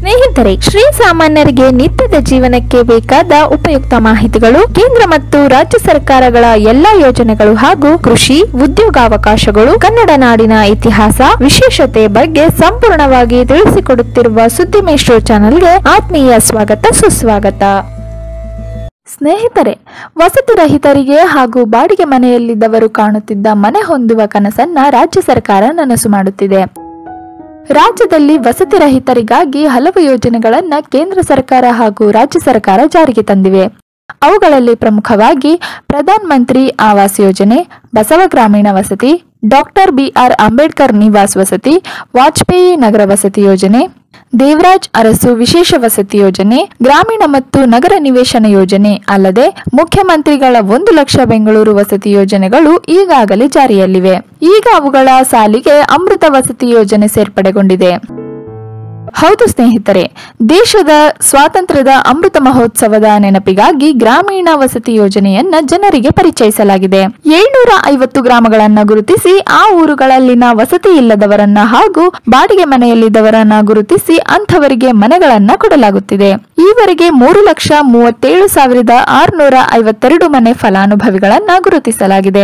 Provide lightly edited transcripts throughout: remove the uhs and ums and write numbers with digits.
ಸ್ನೇಹಿತರೆ, ಶ್ರೀ ಸಾಮಾನ್ಯರಿಗೆ ನಿತ್ಯದ ಜೀವನಕ್ಕೆ ಬೇಕಾದ ಉಪಯುಕ್ತ ಮಾಹಿತಿಗಳು, ಕೇಂದ್ರ ಮತ್ತು ರಾಜ್ಯ ಸರ್ಕಾರಗಳ ಎಲ್ಲಾ ಯೋಜನೆಗಳು ಹಾಗೂ ಕೃಷಿ ಉದ್ಯೋಗಾವಕಾಶಗಳು, ಕನ್ನಡ ನಾಡಿನ ಇತಿಹಾಸ ವಿಶೇಷತೆ ಬಗ್ಗೆ ಸಂಪೂರ್ಣವಾಗಿ ತಿಳಿಸಿಕೊಡುತ್ತಿರುವ ಸುದ್ದಿ ಮೇಷ್ಟ್ರು ಚಾನೆಲ್ಗೆ ಆತ್ಮೀಯ ಸ್ವಾಗತ ಸುಸ್ವಾಗತ. ಸ್ನೇಹಿತರೆ, ವಸತಿ ರಹಿತರಿಗೆ ಹಾಗೂ ಬಾಡಿಗೆ ಮನೆಯಲ್ಲಿದ್ದವರು ಕಾಣುತ್ತಿದ್ದ ಮನೆ ಹೊಂದುವ ಕನಸನ್ನ ರಾಜ್ಯ ಸರ್ಕಾರ ನನಸು ಮಾಡುತ್ತಿದೆ. ರಾಜ್ಯದಲ್ಲಿ ವಸತಿ ರಹಿತರಿಗಾಗಿ ಹಲವು ಯೋಜನೆಗಳನ್ನ ಕೇಂದ್ರ ಸರ್ಕಾರ ಹಾಗೂ ರಾಜ್ಯ ಸರ್ಕಾರ ಜಾರಿಗೆ ತಂದಿವೆ. ಅವುಗಳಲ್ಲಿ ಪ್ರಮುಖವಾಗಿ ಪ್ರಧಾನ ಮಂತ್ರಿ ಆವಾಸ್ ಯೋಜನೆ, ಬಸವ ಗ್ರಾಮೀಣ ವಸತಿ, ಡಾಕ್ಟರ್ BR ಅಂಬೇಡ್ಕರ್ ನಿವಾಸ್ ವಸತಿ, ವಾಜಪೇಯಿ ನಗರ ವಸತಿ ಯೋಜನೆ, ದೇವರಾಜ್ ಅರಸು ವಿಶೇಷ ವಸತಿ ಯೋಜನೆ, ಗ್ರಾಮೀಣ ಮತ್ತು ನಗರ ನಿವೇಶನ ಯೋಜನೆ ಅಲ್ಲದೆ ಮುಖ್ಯಮಂತ್ರಿಗಳ 1 ಲಕ್ಷ ಬೆಂಗಳೂರು ವಸತಿ ಯೋಜನೆಗಳು ಈಗಾಗಲೇ ಜಾರಿಯಲ್ಲಿವೆ. ಈಗ ಅವುಗಳ ಸಾಲಿಗೆ ಅಮೃತ ವಸತಿ ಯೋಜನೆ ಸೇರ್ಪಡೆಗೊಂಡಿದೆ. ಹೌದು ಸ್ನೇಹಿತರೆ, ದೇಶದ ಸ್ವಾತಂತ್ರ್ಯದ ಅಮೃತ ಮಹೋತ್ಸವದ ನೆನಪಿಗಾಗಿ ಗ್ರಾಮೀಣ ವಸತಿ ಯೋಜನೆಯನ್ನ ಜನರಿಗೆ ಪರಿಚಯಿಸಲಾಗಿದೆ. 750 ಗ್ರಾಮಗಳನ್ನ ಗುರುತಿಸಿ ಆ ಊರುಗಳಲ್ಲಿನ ವಸತಿ ಇಲ್ಲದವರನ್ನ ಹಾಗೂ ಬಾಡಿಗೆ ಮನೆಯಲ್ಲಿದ್ದವರನ್ನ ಗುರುತಿಸಿ ಅಂಥವರಿಗೆ ಮನೆಗಳನ್ನ ಕೊಡಲಾಗುತ್ತಿದೆ. ಈವರೆಗೆ 3,37,652 ಮನೆ ಫಲಾನುಭವಿಗಳನ್ನ ಗುರುತಿಸಲಾಗಿದೆ.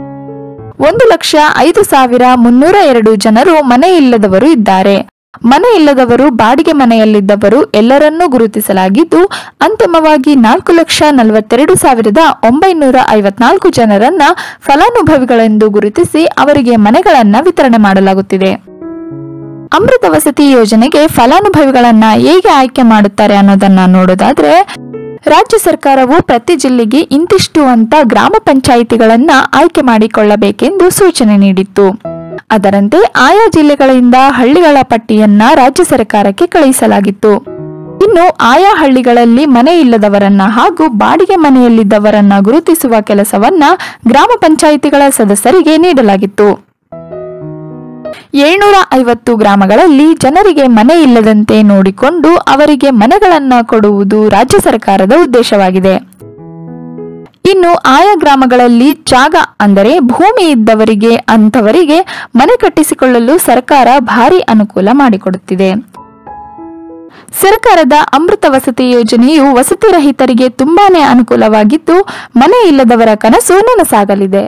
1,05,302 ಜನರು ಮನೆ ಇಲ್ಲದವರು ಇದ್ದಾರೆ. ಮನೆ ಇಲ್ಲದವರು, ಬಾಡಿಗೆ ಮನೆಯಲ್ಲಿದ್ದವರು ಎಲ್ಲರನ್ನೂ ಗುರುತಿಸಲಾಗಿದ್ದು ಅಂತಿಮವಾಗಿ 4,42,954 ಜನರನ್ನ ಫಲಾನುಭವಿಗಳೆಂದು ಗುರುತಿಸಿ ಅವರಿಗೆ ಮನೆಗಳನ್ನ ವಿತರಣೆ ಮಾಡಲಾಗುತ್ತಿದೆ. ಅಮೃತ ವಸತಿ ಯೋಜನೆಗೆ ಫಲಾನುಭವಿಗಳನ್ನ ಹೇಗೆ ಆಯ್ಕೆ ಮಾಡುತ್ತಾರೆ ಅನ್ನೋದನ್ನ ನೋಡೋದಾದ್ರೆ, ರಾಜ್ಯ ಸರ್ಕಾರವು ಪ್ರತಿ ಜಿಲ್ಲೆಗೆ ಇಂತಿಷ್ಟು ಅಂತ ಗ್ರಾಮ ಪಂಚಾಯಿತಿಗಳನ್ನ ಆಯ್ಕೆ ಮಾಡಿಕೊಳ್ಳಬೇಕೆಂದು ಸೂಚನೆ ನೀಡಿತ್ತು. ಅದರಂತೆ ಆಯಾ ಜಿಲ್ಲೆಗಳಿಂದ ಹಳ್ಳಿಗಳ ಪಟ್ಟಿಯನ್ನ ರಾಜ್ಯ ಸರ್ಕಾರಕ್ಕೆ ಕಳುಹಿಸಲಾಗಿತ್ತು. ಇನ್ನು ಆಯಾ ಹಳ್ಳಿಗಳಲ್ಲಿ ಮನೆ ಇಲ್ಲದವರನ್ನ ಹಾಗೂ ಬಾಡಿಗೆ ಮನೆಯಲ್ಲಿದ್ದವರನ್ನ ಗುರುತಿಸುವ ಕೆಲಸವನ್ನ ಗ್ರಾಮ ಪಂಚಾಯಿತಿಗಳ ಸದಸ್ಯರಿಗೆ ನೀಡಲಾಗಿತ್ತು. 750 ಗ್ರಾಮಗಳಲ್ಲಿ ಜನರಿಗೆ ಮನೆ ಇಲ್ಲದಂತೆ ನೋಡಿಕೊಂಡು ಅವರಿಗೆ ಮನೆಗಳನ್ನ ಕೊಡುವುದು ರಾಜ್ಯ ಸರ್ಕಾರದ ಉದ್ದೇಶವಾಗಿದೆ. ಇನ್ನು ಆಯಾ ಗ್ರಾಮಗಳಲ್ಲಿ ಜಾಗ ಅಂದರೆ ಭೂಮಿ ಇದ್ದವರಿಗೆ ಅಂಥವರಿಗೆ ಮನೆ ಕಟ್ಟಿಸಿಕೊಳ್ಳಲು ಸರ್ಕಾರ ಭಾರಿ ಅನುಕೂಲ ಮಾಡಿಕೊಡುತ್ತಿದೆ. ಸರ್ಕಾರದ ಅಮೃತ ವಸತಿ ಯೋಜನೆಯು ವಸತಿ ರಹಿತರಿಗೆ ತುಂಬಾನೇ ಅನುಕೂಲವಾಗಿದ್ದು ಮನೆ ಇಲ್ಲದವರ ಕನಸು ನನಸಾಗಲಿದೆ.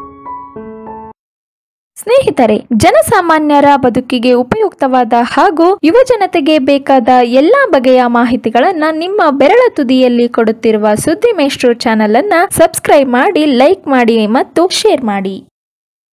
ಸ್ನೇಹಿತರೆ, ಜನಸಾಮಾನ್ಯರ ಬದುಕಿಗೆ ಉಪಯುಕ್ತವಾದ ಹಾಗೂ ಯುವ ಜನತೆಗೆ ಬೇಕಾದ ಎಲ್ಲಾ ಬಗೆಯ ಮಾಹಿತಿಗಳನ್ನ ನಿಮ್ಮ ಬೆರಳ ತುದಿಯಲ್ಲಿ ಕೊಡುತ್ತಿರುವ ಸುದ್ದಿ ಮೇಷ್ಟ್ರು ಚಾನೆಲ್ ಅನ್ನ ಸಬ್ಸ್ಕ್ರೈಬ್ ಮಾಡಿ, ಲೈಕ್ ಮಾಡಿ ಮತ್ತು ಶೇರ್ ಮಾಡಿ.